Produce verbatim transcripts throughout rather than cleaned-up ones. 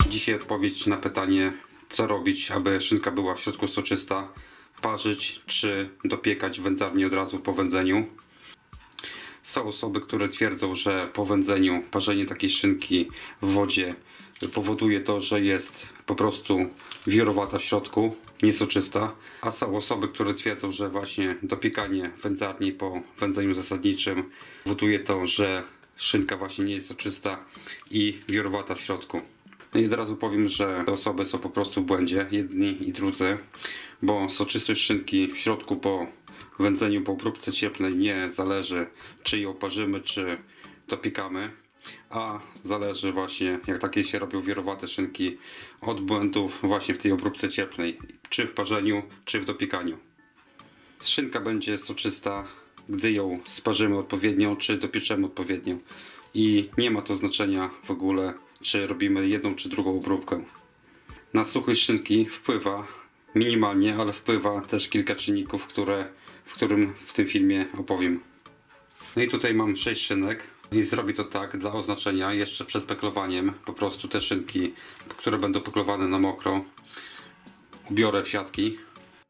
Dzisiaj odpowiedź na pytanie, co robić, aby szynka była w środku soczysta. Parzyć czy dopiekać w wędzarni od razu po wędzeniu. Są osoby, które twierdzą, że po wędzeniu parzenie takiej szynki w wodzie powoduje to, że jest po prostu wiórowata w środku, niesoczysta. A są osoby, które twierdzą, że właśnie dopiekanie w wędzarni po wędzeniu zasadniczym powoduje to, że szynka właśnie nie jest soczysta i wiórowata w środku. No i od razu powiem, że te osoby są po prostu w błędzie, jedni i drudzy, bo soczystość szynki w środku po wędzeniu po obróbce cieplnej nie zależy, czy ją parzymy, czy dopiekamy, a zależy właśnie, jak takie się robią wiórowate szynki, od błędów właśnie w tej obróbce cieplnej, czy w parzeniu, czy w dopiekaniu. Szynka będzie soczysta, gdy ją sparzymy odpowiednio, czy dopieczemy odpowiednio, i nie ma to znaczenia w ogóle, czy robimy jedną czy drugą obróbkę. Na suchość szynki wpływa minimalnie, ale wpływa też kilka czynników, które, w którym w tym filmie opowiem. No i tutaj mam sześć szynek i zrobię to tak dla oznaczenia jeszcze przed peklowaniem. Po prostu te szynki, które będą peklowane na mokro, ubiorę w siatki.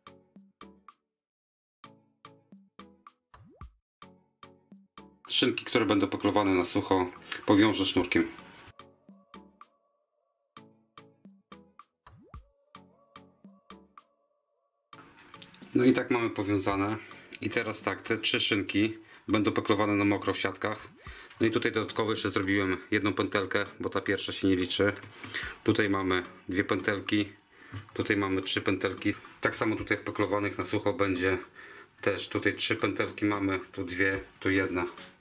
Szynki, które będą peklowane na sucho, powiążę sznurkiem. No i tak mamy powiązane. I teraz tak, te trzy szynki będą peklowane na mokro w siatkach. No i tutaj dodatkowo jeszcze zrobiłem jedną pętelkę, bo ta pierwsza się nie liczy. Tutaj mamy dwie pętelki, tutaj mamy trzy pętelki. Tak samo tutaj peklowanych na sucho będzie też tutaj trzy pętelki mamy, tu dwie, tu jedna.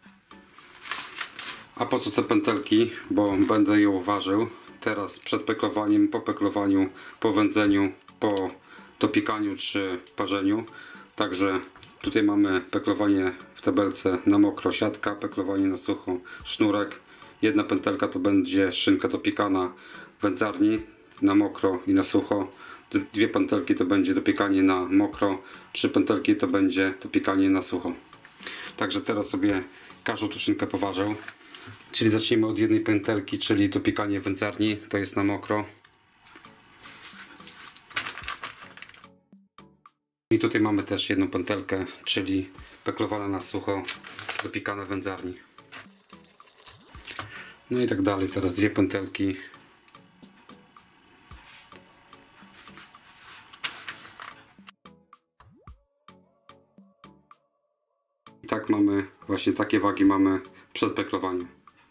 A po co te pętelki? Bo będę ją ważył teraz przed peklowaniem, po peklowaniu, po wędzeniu, po dopiekaniu czy parzeniu. Także tutaj mamy peklowanie w tabelce na mokro siatka, peklowanie na sucho sznurek. Jedna pętelka to będzie szynka dopiekana w wędzarni na mokro i na sucho. Dwie pętelki to będzie dopiekanie na mokro, trzy pętelki to będzie dopiekanie na sucho. Także teraz sobie każdą tą szynkę poważę. Czyli zacznijmy od jednej pętelki, czyli dopiekanie w wędzarni, to jest na mokro. I tutaj mamy też jedną pętelkę, czyli peklowana na sucho, dopiekana w wędzarni. No i tak dalej, teraz dwie pętelki. I tak mamy, właśnie takie wagi mamy przed peklowaniem.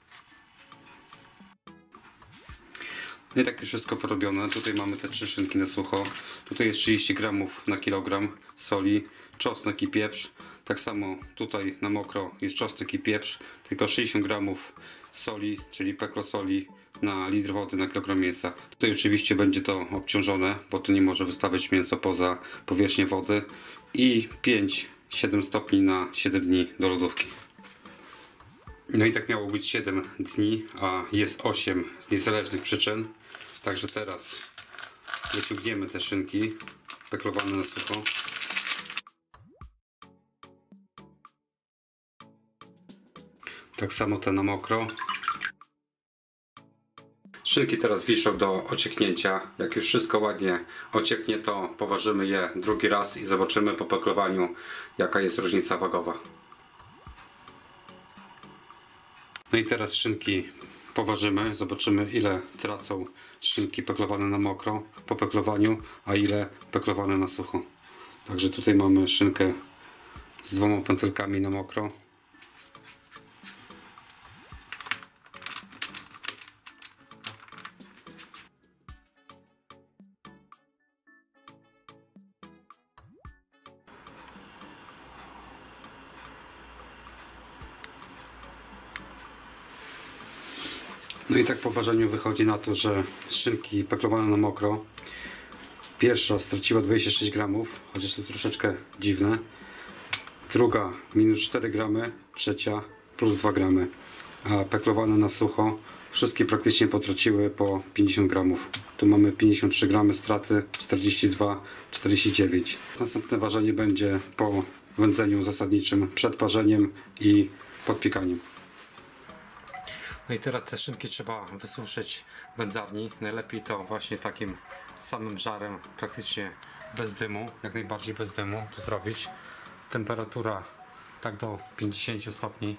No i tak już wszystko porobione. Tutaj mamy te trzy szynki na sucho. Tutaj jest trzydzieści gramów na kilogram soli, czosnek i pieprz. Tak samo tutaj na mokro jest czosnek i pieprz, tylko sześćdziesiąt gramów soli, czyli peklosoli na litr wody na kilogram mięsa. Tutaj oczywiście będzie to obciążone, bo tu nie może wystawiać mięso poza powierzchnię wody. I pięć siedem stopni na siedem dni do lodówki. No i tak miało być siedem dni, a jest osiem z niezależnych przyczyn. Także teraz wyciągniemy te szynki peklowane na sucho. Tak samo te na mokro. Szynki teraz wiszą do ocieknięcia. Jak już wszystko ładnie ocieknie, to poważymy je drugi raz i zobaczymy po peklowaniu, jaka jest różnica wagowa. No i teraz szynki poważymy, zobaczymy, ile tracą szynki peklowane na mokro po peklowaniu, a ile peklowane na sucho. Także tutaj mamy szynkę z dwoma pętelkami na mokro. No i tak po ważeniu wychodzi na to, że szynki peklowane na mokro, pierwsza straciła dwadzieścia sześć gramów, chociaż to troszeczkę dziwne. Druga minus cztery gramy, trzecia plus dwa gramy. A peklowane na sucho wszystkie praktycznie potraciły po pięćdziesiąt gramów. Tu mamy pięćdziesiąt trzy gramy straty, czterdzieści dwa, czterdzieści dziewięć. Następne ważenie będzie po wędzeniu zasadniczym, przed parzeniem i podpiekaniem. No i teraz te szynki trzeba wysuszyć w wędzarni. Najlepiej to właśnie takim samym żarem, praktycznie bez dymu, jak najbardziej bez dymu to zrobić. Temperatura tak do pięćdziesięciu stopni.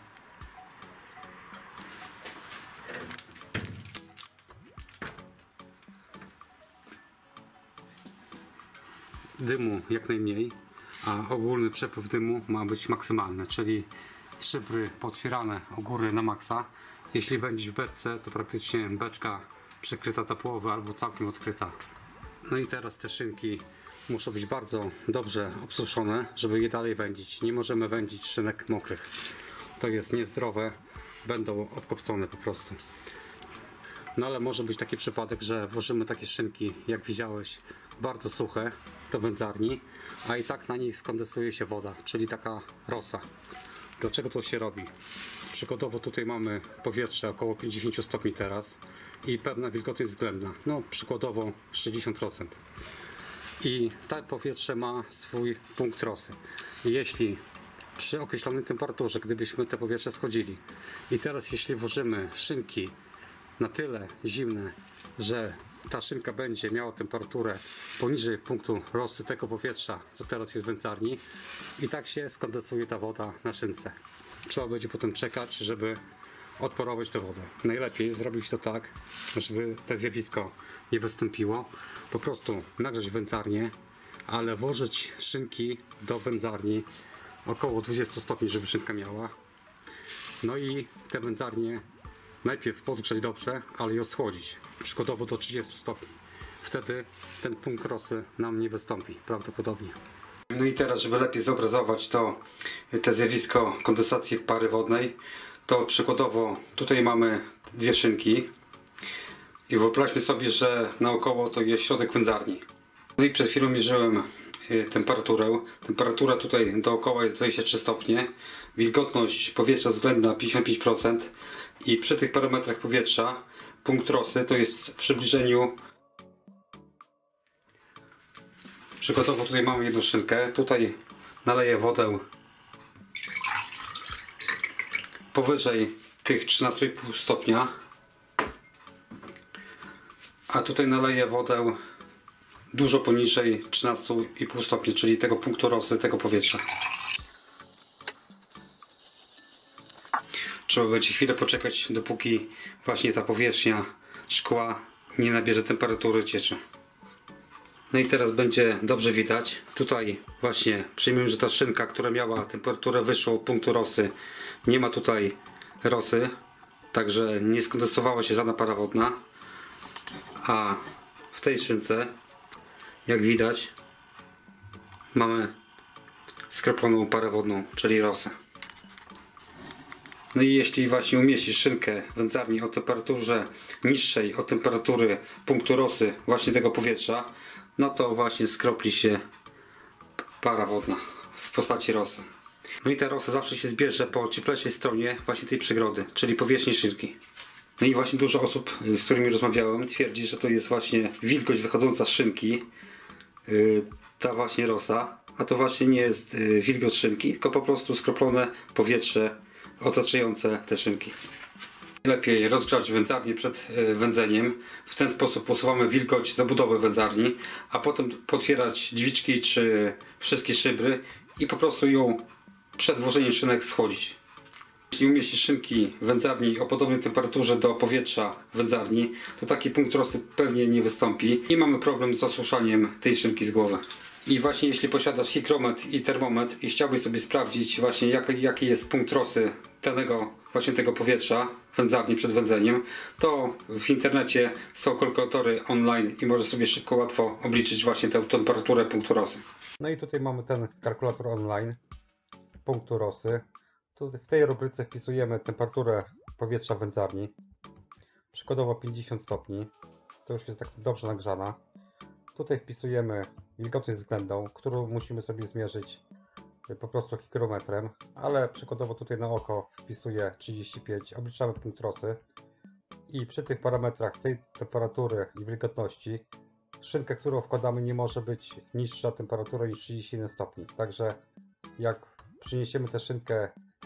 Dymu jak najmniej, a ogólny przepływ dymu ma być maksymalny, czyli szybry potwierane u góry na maksa. Jeśli będzie w beczce, to praktycznie beczka przykryta do połowy albo całkiem odkryta. No i teraz te szynki muszą być bardzo dobrze obsuszone, żeby je dalej wędzić. Nie możemy wędzić szynek mokrych. To jest niezdrowe, będą obkopcone po prostu. No ale może być taki przypadek, że włożymy takie szynki, jak widziałeś, bardzo suche do wędzarni, a i tak na nich skondensuje się woda, czyli taka rosa. Dlaczego to się robi? Przykładowo tutaj mamy powietrze około pięćdziesiąt stopni teraz i pewna wilgotność względna, no przykładowo sześćdziesiąt procent. I to powietrze ma swój punkt rosy. I jeśli przy określonej temperaturze, gdybyśmy te powietrze schodzili i teraz jeśli włożymy szynki na tyle zimne, że ta szynka będzie miała temperaturę poniżej punktu rosy tego powietrza, co teraz jest w wędzarni, i tak się skondensuje ta woda na szynce. Trzeba będzie potem czekać, żeby odparować tę wodę. Najlepiej zrobić to tak, żeby to zjawisko nie wystąpiło. Po prostu nagrzać wędzarnię, ale włożyć szynki do wędzarni około dwudziestu stopni, żeby szynka miała. No i te wędzarnie najpierw podgrzać dobrze, ale ją schłodzić. Przykładowo do trzydziestu stopni. Wtedy ten punkt rosy nam nie wystąpi prawdopodobnie. No i teraz, żeby lepiej zobrazować to, to zjawisko kondensacji pary wodnej, to przykładowo tutaj mamy dwie szynki i wyobraźmy sobie, że naokoło to jest środek wędzarni. No i przed chwilą mierzyłem temperaturę. Temperatura tutaj dookoła jest dwadzieścia trzy stopnie, wilgotność powietrza względna pięćdziesiąt pięć procent i przy tych parametrach powietrza punkt rosy to jest w przybliżeniu. Przykładowo tutaj mamy jedną szynkę, tutaj naleję wodę powyżej tych trzynastu i pół stopnia, a tutaj naleję wodę dużo poniżej trzynastu i pół stopni, czyli tego punktu rosy, tego powietrza. Trzeba będzie chwilę poczekać, dopóki właśnie ta powierzchnia szkła nie nabierze temperatury cieczy. No i teraz będzie dobrze widać. Tutaj właśnie przyjmijmy, że ta szynka, która miała temperaturę wyższą od punktu rosy, nie ma tutaj rosy, także nie skondensowała się żadna para wodna, a w tej szynce, jak widać, mamy skroploną parę wodną, czyli rosę. No i jeśli właśnie umieścisz szynkę w wędzarni o temperaturze niższej od temperatury punktu rosy właśnie tego powietrza, no to właśnie skropli się para wodna w postaci rosy. No i ta rosa zawsze się zbierze po cieplejszej stronie właśnie tej przegrody, czyli powierzchni szynki. No i właśnie dużo osób, z którymi rozmawiałem, twierdzi, że to jest właśnie wilgoć wychodząca z szynki, yy, ta właśnie rosa, a to właśnie nie jest yy, wilgoć szynki, tylko po prostu skroplone powietrze otaczające te szynki. Lepiej rozgrzać wędzarnię przed wędzeniem. W ten sposób usuwamy wilgoć zabudowy wędzarni, a potem potwierać drzwiczki czy wszystkie szybry i po prostu ją przed włożeniem szynek schłodzić. Jeśli umieścisz szynki w wędzarni o podobnej temperaturze do powietrza wędzarni, to taki punkt rosy pewnie nie wystąpi i mamy problem z osuszaniem tej szynki z głowy. I właśnie jeśli posiadasz hikrometr i termometr i chciałbyś sobie sprawdzić właśnie jaki, jaki jest punkt rosy danego właśnie tego powietrza w wędzarni przed wędzeniem, to w internecie są kalkulatory online i możesz sobie szybko, łatwo obliczyć właśnie tę temperaturę punktu rosy. No i tutaj mamy ten kalkulator online punktu rosy. Tu w tej rubryce wpisujemy temperaturę powietrza w wędzarni. Przykładowo pięćdziesiąt stopni. To już jest tak dobrze nagrzana. Tutaj wpisujemy wilgotność względną, którą musimy sobie zmierzyć po prostu hikrometrem, ale przykładowo tutaj na oko wpisuję trzydzieści pięć, obliczamy punkt rosy i przy tych parametrach tej temperatury i wilgotności szynkę, którą wkładamy, nie może być niższa temperatura niż trzydzieści jeden stopni. Także jak przyniesiemy tę szynkę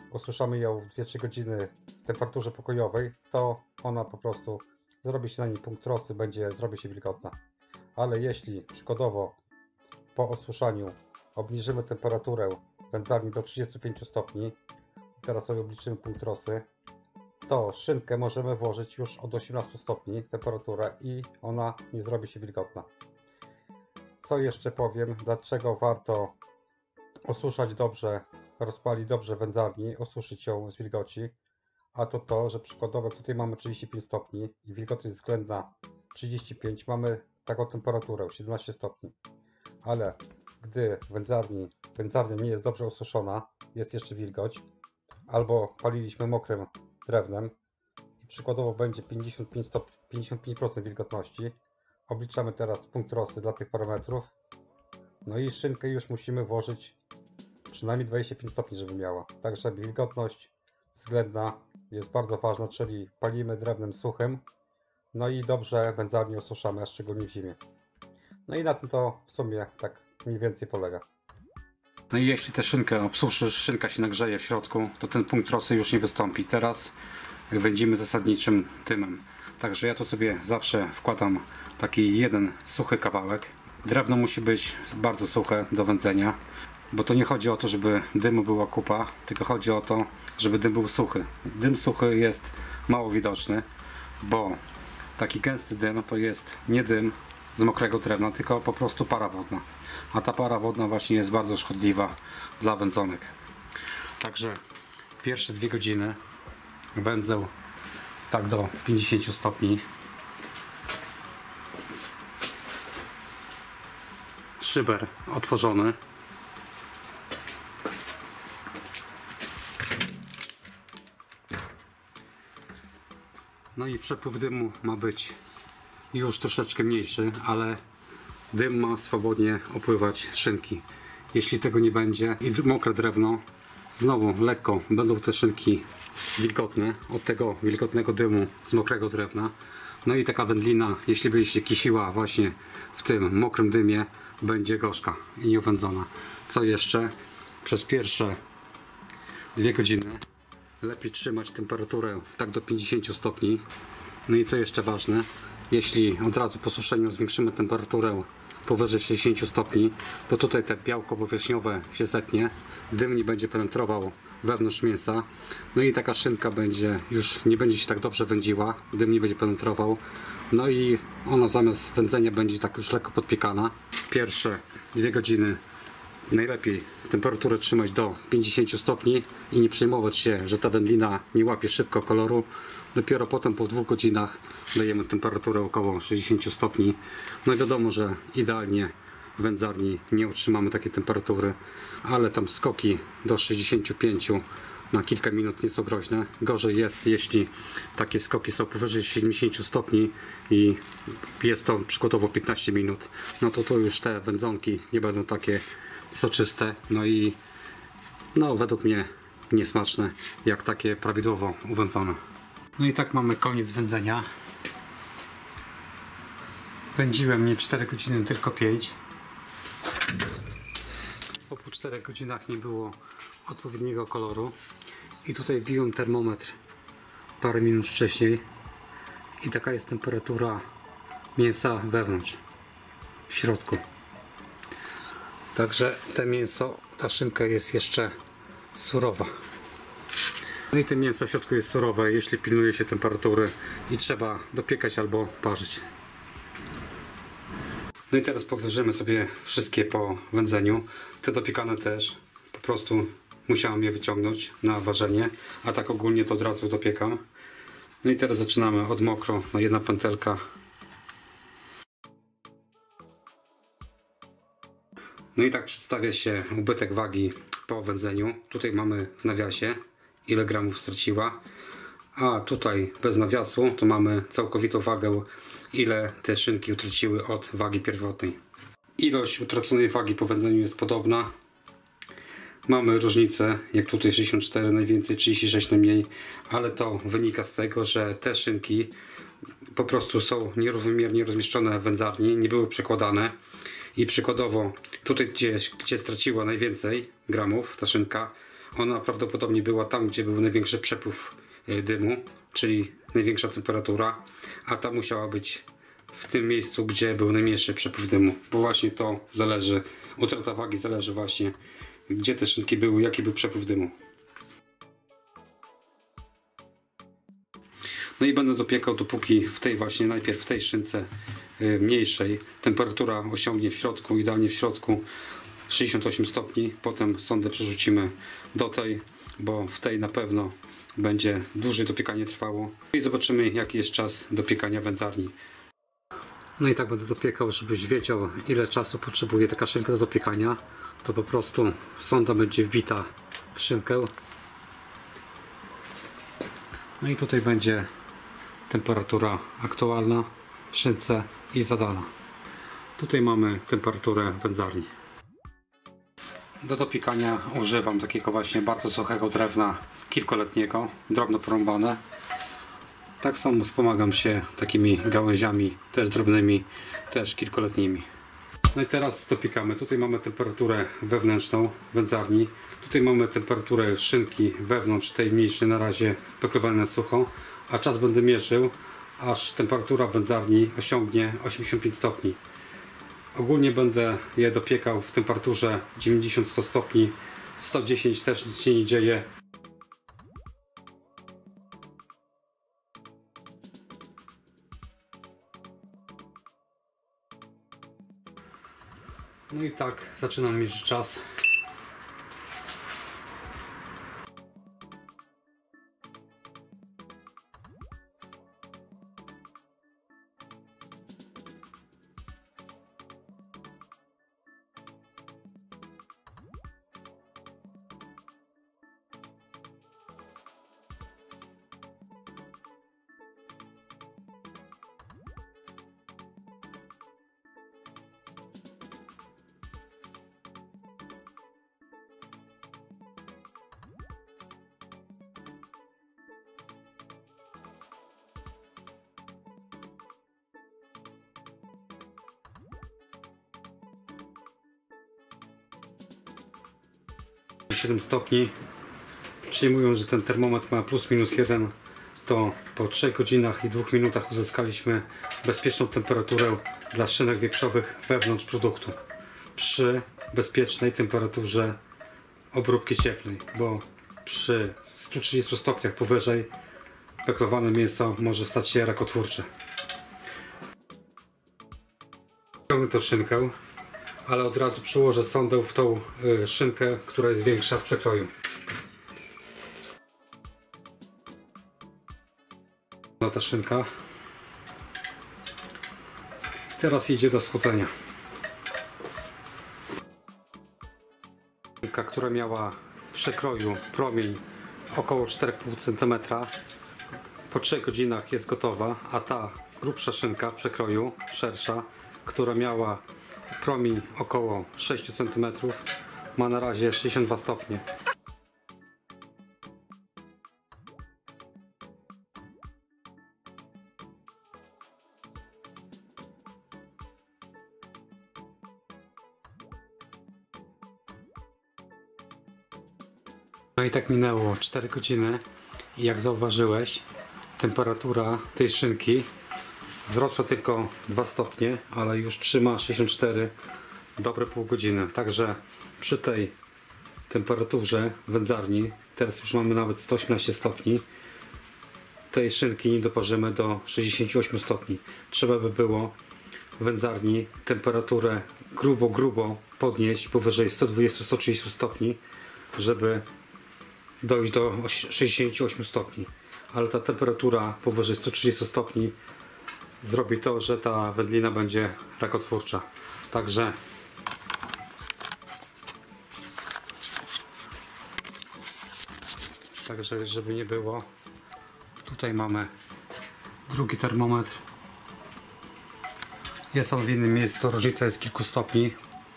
osuszamy ją w dwie trzy godziny w temperaturze pokojowej, to ona po prostu zrobi się na niej punkt rosy, będzie, zrobi się wilgotna. Ale jeśli przykładowo po osuszaniu obniżymy temperaturę wędzarni do trzydziestu pięciu stopni, teraz sobie obliczymy punkt rosy, to szynkę możemy włożyć już od osiemnastu stopni temperaturę i ona nie zrobi się wilgotna. Co jeszcze powiem, dlaczego warto osuszać dobrze, rozpalić dobrze wędzarni, osuszyć ją z wilgoci, a to to, że przykładowo tutaj mamy trzydzieści pięć stopni i wilgotność względna trzydzieści pięć, mamy taką temperaturę siedemnaście stopni, ale gdy w wędzarni, wędzarnia nie jest dobrze osuszona, jest jeszcze wilgoć, albo paliliśmy mokrym drewnem i przykładowo będzie pięćdziesiąt pięć stopni, pięćdziesiąt pięć procent wilgotności, obliczamy teraz punkt rosy dla tych parametrów, no i szynkę już musimy włożyć przynajmniej dwadzieścia pięć stopni, żeby miała. Także wilgotność względna jest bardzo ważna, czyli palimy drewnem suchym, no i dobrze wędzarnię osuszamy, a szczególnie w zimie. No i na tym to w sumie tak mniej więcej polega. No i jeśli tę szynkę obsuszysz, szynka się nagrzeje w środku, to ten punkt rosy już nie wystąpi. Teraz wędzimy zasadniczym dymem. Także ja tu sobie zawsze wkładam taki jeden suchy kawałek. Drewno musi być bardzo suche do wędzenia, bo to nie chodzi o to, żeby dymu była kupa, tylko chodzi o to, żeby dym był suchy. Dym suchy jest mało widoczny, bo taki gęsty dym to jest nie dym z mokrego drewna, tylko po prostu para wodna. A ta para wodna właśnie jest bardzo szkodliwa dla wędzonek. Także pierwsze dwie godziny wędzę tak do pięćdziesięciu stopni. Szyber otworzony. No i przepływ dymu ma być już troszeczkę mniejszy, ale dym ma swobodnie opływać z szynki. Jeśli tego nie będzie i mokre drewno, znowu lekko będą te szynki wilgotne od tego wilgotnego dymu z mokrego drewna. No i taka wędlina, jeśli by się kisiła właśnie w tym mokrym dymie, będzie gorzka i nieowędzona. Co jeszcze? Przez pierwsze dwie godziny lepiej trzymać temperaturę tak do pięćdziesięciu stopni. No i co jeszcze ważne, jeśli od razu po suszeniu zwiększymy temperaturę powyżej sześćdziesięciu stopni, to tutaj te białko powierzchniowe się zetnie, dym nie będzie penetrował wewnątrz mięsa, no i taka szynka będzie już nie będzie się tak dobrze wędziła, dym nie będzie penetrował, no i ona zamiast wędzenia będzie tak już lekko podpiekana. Pierwsze dwie godziny najlepiej temperaturę trzymać do pięćdziesięciu stopni i nie przejmować się, że ta wędlina nie łapie szybko koloru. Dopiero potem po dwóch godzinach dajemy temperaturę około sześćdziesięciu stopni. No i wiadomo, że idealnie w wędzarni nie utrzymamy takiej temperatury, ale tam skoki do sześćdziesięciu pięciu na kilka minut nie są groźne. Gorzej jest, jeśli takie skoki są powyżej siedemdziesięciu stopni i jest to przykładowo piętnaście minut, no to to już te wędzonki nie będą takie soczyste, no i no według mnie niesmaczne jak takie prawidłowo uwędzone. No i tak mamy koniec wędzenia. Wędziłem nie cztery godziny, tylko pięć. Po pół czterech godzinach nie było odpowiedniego koloru i tutaj biłem termometr parę minut wcześniej i taka jest temperatura mięsa wewnątrz, w środku. Także te mięso, ta szynka jest jeszcze surowa. No i to mięso w środku jest surowe, jeśli pilnuje się temperatury i trzeba dopiekać albo parzyć. No i teraz powierzymy sobie wszystkie po wędzeniu. Te dopiekane też. Po prostu musiałem je wyciągnąć na ważenie, a tak ogólnie to od razu dopiekam. No i teraz zaczynamy od mokro, na jedna pętelka. No i tak przedstawia się ubytek wagi po wędzeniu. Tutaj mamy w nawiasie, ile gramów straciła, a tutaj bez nawiasu to mamy całkowitą wagę, ile te szynki utraciły od wagi pierwotnej. Ilość utraconej wagi po wędzeniu jest podobna. Mamy różnicę, jak tutaj sześćdziesiąt cztery najwięcej, trzydzieści sześć najmniej, ale to wynika z tego, że te szynki po prostu są nierównomiernie rozmieszczone w wędzarni, nie były przekładane i przykładowo tutaj gdzie, gdzie straciła najwięcej gramów ta szynka, Ona prawdopodobnie była tam, gdzie był największy przepływ dymu, czyli największa temperatura, a ta musiała być w tym miejscu, gdzie był najmniejszy przepływ dymu, bo właśnie to zależy, utrata wagi zależy właśnie, gdzie te szynki były, jaki był przepływ dymu. No i będę dopiekał, dopóki w tej właśnie, najpierw w tej szynce y, mniejszej temperatura osiągnie w środku, idealnie w środku sześćdziesiąt osiem stopni, potem sondę przerzucimy do tej, bo w tej na pewno będzie dłużej dopiekanie trwało i zobaczymy, jaki jest czas dopiekania wędzarni. No i tak będę dopiekał, żebyś wiedział, ile czasu potrzebuje taka szynka do dopiekania. To po prostu sonda będzie wbita w szynkę. No i tutaj będzie temperatura aktualna w szynce i zadana. Tutaj mamy temperaturę wędzarni. Do dopiekania używam takiego właśnie bardzo suchego drewna kilkuletniego, drobno porąbane. Tak samo wspomagam się takimi gałęziami, też drobnymi, też kilkuletnimi. No i teraz dopiekamy. Tutaj mamy temperaturę wewnętrzną wędzarni. Tutaj mamy temperaturę szynki wewnątrz tej mniejszej, na razie pokrywane na sucho. A czas będę mierzył, aż temperatura wędzarni osiągnie osiemdziesiąt pięć stopni. Ogólnie będę je dopiekał w temperaturze dziewięćdziesiąt do stu stopni. sto dziesięć też nic się nie dzieje. No i tak zaczynam mierzyć czas. siedem stopni. Przyjmując, że ten termometr ma plus minus jeden, to po trzech godzinach i dwóch minutach uzyskaliśmy bezpieczną temperaturę dla szynek wieprzowych wewnątrz produktu przy bezpiecznej temperaturze obróbki cieplnej, bo przy stu trzydziestu stopniach powyżej peklowane mięso może stać się rakotwórcze. Ciągnę tę szynkę, ale od razu przyłożę sondę w tą y, szynkę, która jest większa w przekroju. Na ta szynka. Teraz idzie do schłodzenia. Szynka, która miała w przekroju promień około cztery i pół centymetra, po trzech godzinach jest gotowa, a ta grubsza szynka w przekroju, szersza, która miała promień około sześć centymetrów, ma na razie sześćdziesiąt dwa stopnie. No i tak minęło cztery godziny i jak zauważyłeś, temperatura tej szynki wzrosła tylko dwa stopnie, ale już trzyma sześćdziesiąt cztery dobre pół godziny. Także przy tej temperaturze wędzarni, teraz już mamy nawet sto osiemnaście stopni, tej szynki nie doparzymy do sześćdziesięciu ośmiu stopni. Trzeba by było w wędzarni temperaturę grubo, grubo podnieść powyżej stu dwudziestu do stu trzydziestu stopni, żeby dojść do sześćdziesięciu ośmiu stopni. Ale ta temperatura powyżej stu trzydziestu stopni zrobi to, że ta wędlina będzie rakotwórcza. Także Także żeby nie było, tutaj mamy drugi termometr. Jest on w innym miejscu, różnica jest kilku stopni.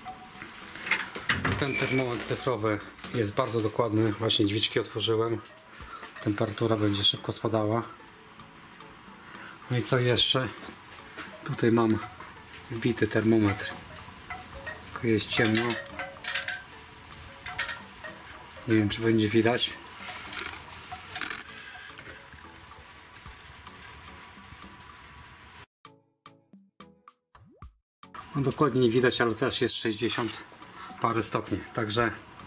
Ten termometr cyfrowy jest bardzo dokładny, właśnie drzwiczki otworzyłem. Temperatura będzie szybko spadała. No i co jeszcze? Tutaj mam wbity termometr. Tylko jest ciemno. Nie wiem, czy będzie widać. No dokładnie nie widać, ale też jest sześćdziesiąt parę stopni. Także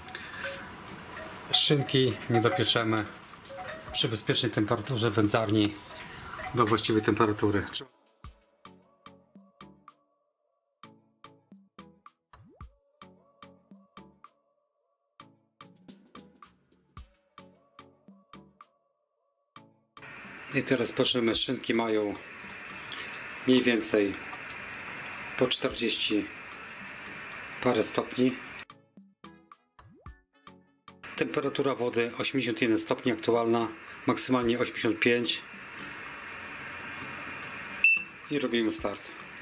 szynki nie dopieczemy przy bezpiecznej temperaturze wędzarni do właściwej temperatury. I teraz patrzymy, szynki mają mniej więcej po czterdzieści parę stopni. Temperatura wody osiemdziesiąt jeden stopni aktualna, maksymalnie osiemdziesiąt pięć. I robimy start.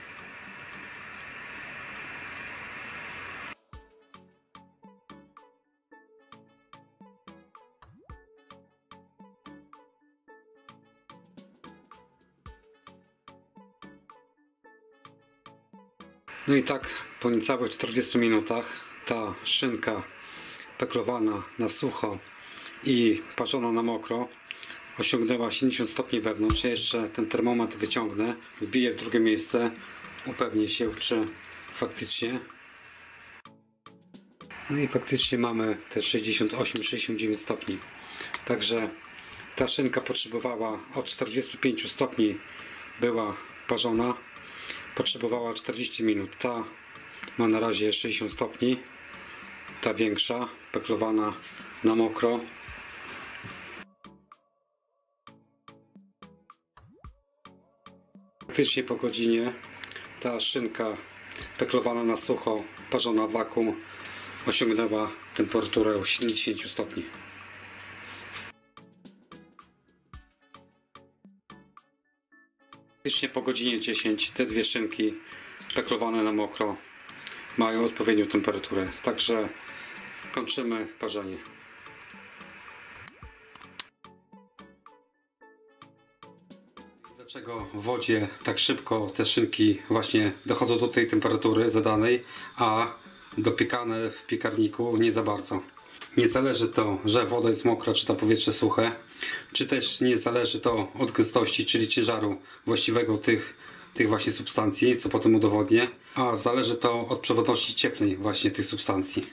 No i tak po niecałych czterdziestu minutach ta szynka peklowana na sucho i parzona na mokro osiągnęła siedemdziesiąt stopni wewnątrz. Ja jeszcze ten termometr wyciągnę, wbiję w drugie miejsce, upewnię się, czy faktycznie. No i faktycznie mamy te sześćdziesiąt osiem sześćdziesiąt dziewięć stopni. Także ta szynka potrzebowała od czterdziestu pięciu stopni, była parzona. Potrzebowała czterdzieści minut. Ta ma na razie sześćdziesiąt stopni. Ta większa, peklowana na mokro. Faktycznie po godzinie ta szynka peklowana na sucho, parzona w wakum osiągnęła temperaturę siedemdziesiąt stopni. Faktycznie po godzinie dziesięć te dwie szynki peklowane na mokro mają odpowiednią temperaturę. Także kończymy parzenie. Dlaczego w wodzie tak szybko te szynki właśnie dochodzą do tej temperatury zadanej, a dopiekane w piekarniku nie za bardzo? Nie zależy to, że woda jest mokra, czy to powietrze suche, czy też nie zależy to od gęstości, czyli ciężaru właściwego tych, tych właśnie substancji, co potem udowodnię, a zależy to od przewodności cieplnej właśnie tych substancji.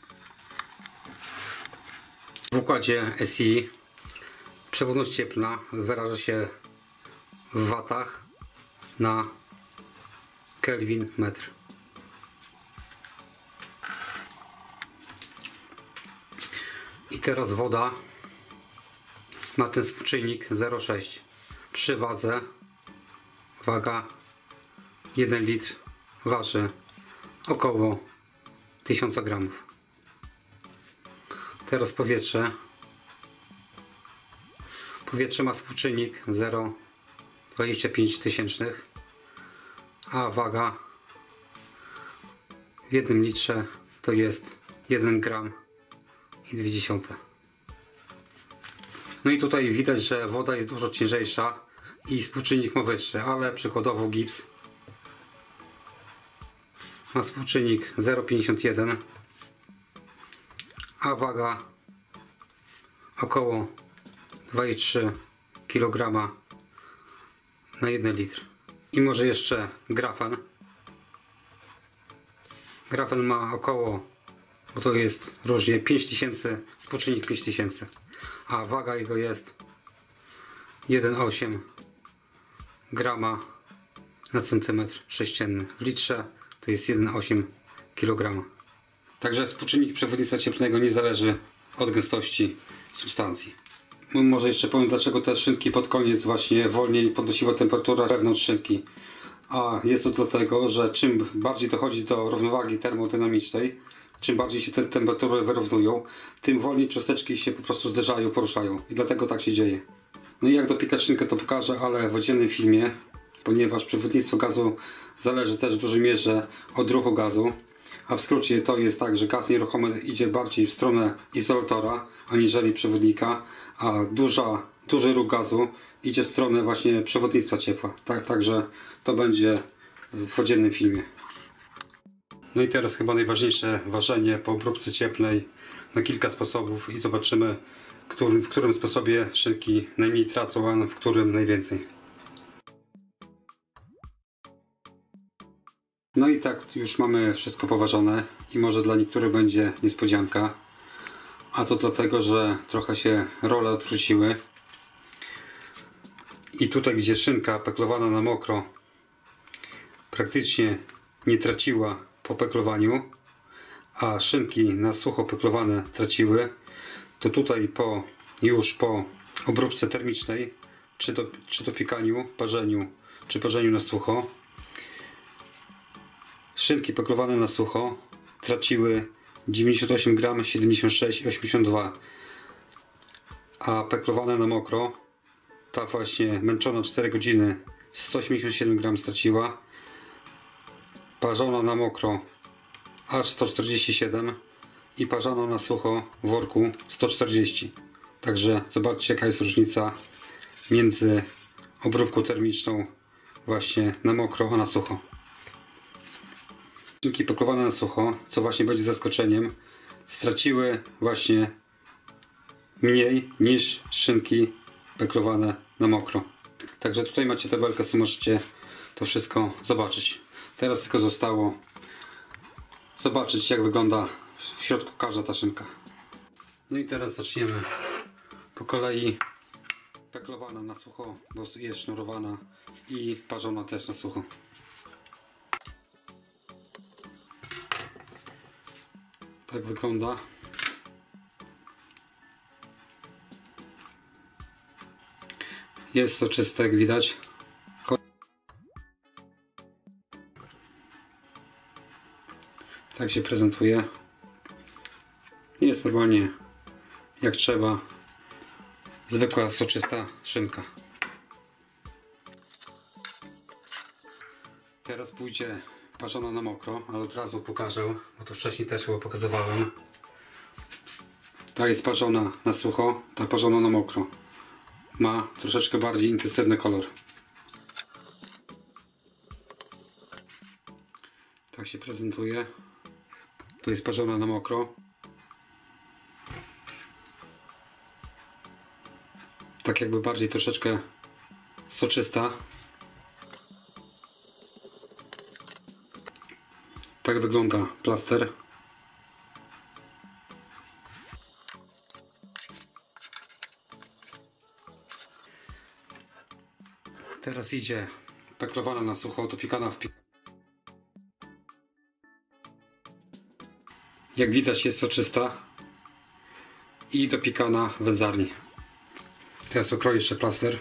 W układzie S I przewodność cieplna wyraża się w watach na Kelvin metr. I teraz woda ma ten współczynnik zero przecinek sześć. Przy wadze, waga jeden litr waży około tysiąc gramów. Teraz powietrze. Powietrze ma współczynnik zero przecinek dwadzieścia pięć tysięcznych, a waga w jednym litrze to jest jeden gram i dwie dziesiąte. No i tutaj widać, że woda jest dużo ciężejsza i współczynnik ma wyższy, ale przykładowo gips ma współczynnik zero przecinek pięćdziesiąt jeden, a waga około dwa i trzy kilograma na jeden litr. I może jeszcze grafen. Grafen ma około, bo to jest różnie, pięć tysięcy, współczynnik pięć tysięcy, a waga jego jest jeden przecinek osiem grama na centymetr sześcienny. W litrze to jest jeden przecinek osiem kilograma. Także współczynnik przewodnictwa cieplnego nie zależy od gęstości substancji. Może jeszcze powiem, dlaczego te szynki pod koniec właśnie wolniej podnosiła temperaturę wewnątrz szynki. A jest to dlatego, że czym bardziej dochodzi do równowagi termodynamicznej, czym bardziej się te temperatury wyrównują, tym wolniej cząsteczki się po prostu zderzają, poruszają. I dlatego tak się dzieje. No i jak dopiekać szynkę, to pokażę, ale w oddzielnym filmie, ponieważ przewodnictwo gazu zależy też w dużej mierze od ruchu gazu. A w skrócie to jest tak, że gaz nieruchomy idzie bardziej w stronę izolatora, aniżeli przewodnika, a duża, duży ruch gazu idzie w stronę właśnie przewodnictwa ciepła. Tak, także to będzie w oddzielnym filmie. No i teraz chyba najważniejsze ważenie po obróbce cieplnej na kilka sposobów i zobaczymy, który, w którym sposobie szynki najmniej tracą, a w którym najwięcej. No i tak już mamy wszystko poważone i może dla niektórych będzie niespodzianka, a to dlatego, że trochę się role odwróciły i tutaj, gdzie szynka peklowana na mokro praktycznie nie traciła po peklowaniu, a szynki na sucho peklowane traciły, to tutaj po, już po obróbce termicznej, czy to, czy to piekaniu, parzeniu, czy parzeniu na sucho, szynki peklowane na sucho traciły dziewięćdziesiąt osiem gramów, siedemdziesiąt sześć i osiemdziesiąt dwa, a peklowane na mokro, ta właśnie męczona cztery godziny, sto osiemdziesiąt siedem gramów straciła, parzona na mokro aż sto czterdzieści siedem i parzona na sucho w worku sto czterdzieści. Także zobaczcie, jaka jest różnica między obróbką termiczną właśnie na mokro a na sucho. Szynki peklowane na sucho, co właśnie będzie zaskoczeniem, straciły właśnie mniej niż szynki peklowane na mokro. Także tutaj macie tabelkę, co możecie to wszystko zobaczyć. Teraz tylko zostało zobaczyć, jak wygląda w środku każda ta szynka. No i teraz zaczniemy po kolei. Peklowana na sucho, bo jest sznurowana, i parzona też na sucho. Tak wygląda. Jest soczyste, jak widać. Tak się prezentuje. Jest normalnie jak trzeba. Zwykła soczysta szynka. Teraz pójdzie parzona na mokro, ale od razu pokażę, bo to wcześniej też chyba pokazywałem. Ta jest parzona na sucho, ta parzona na mokro. Ma troszeczkę bardziej intensywny kolor. Tak się prezentuje. Tu jest parzona na mokro. Tak jakby bardziej troszeczkę soczysta. Tak wygląda plaster. Teraz idzie peklowana na sucho, dopikana w piekarni. Jak widać, jest soczysta i dopikana w wędzarni. Teraz okroję jeszcze plaster.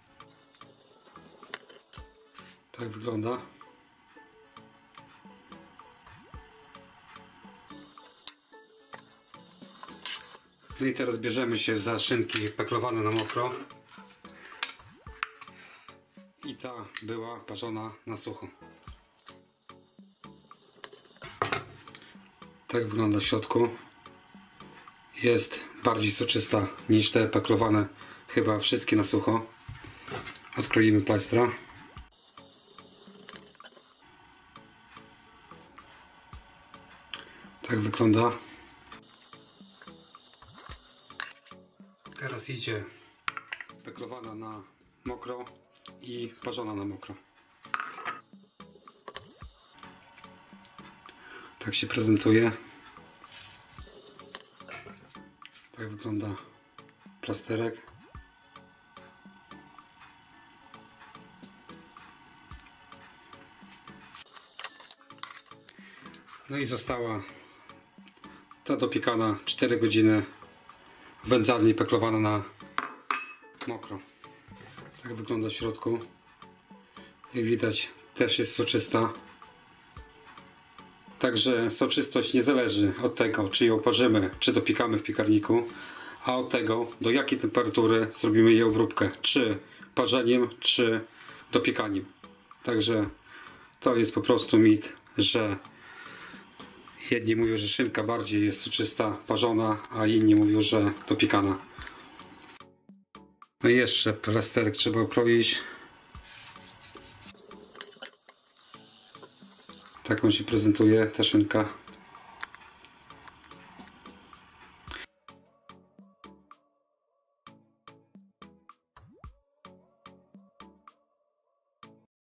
Tak wygląda. No i teraz bierzemy się za szynki peklowane na mokro. I ta była parzona na sucho. Tak wygląda w środku. Jest bardziej soczysta niż te peklowane, chyba wszystkie na sucho. Odkroimy plastra. Tak wygląda. Teraz idzie peklowana na mokro i parzona na mokro. Tak się prezentuje. Tak wygląda plasterek. No i została ta dopikana cztery godziny w wędzarni, peklowana na mokro. Tak wygląda w środku. Jak widać, też jest soczysta. Także soczystość nie zależy od tego, czy ją parzymy, czy dopikamy w piekarniku, a od tego, do jakiej temperatury zrobimy jej obróbkę, czy parzeniem, czy dopiekaniem. Także to jest po prostu mit, że jedni mówią, że szynka bardziej jest soczysta, parzona, a inni mówią, że dopikana. No i jeszcze plasterek trzeba okroić. Tak on się prezentuje, ta szynka.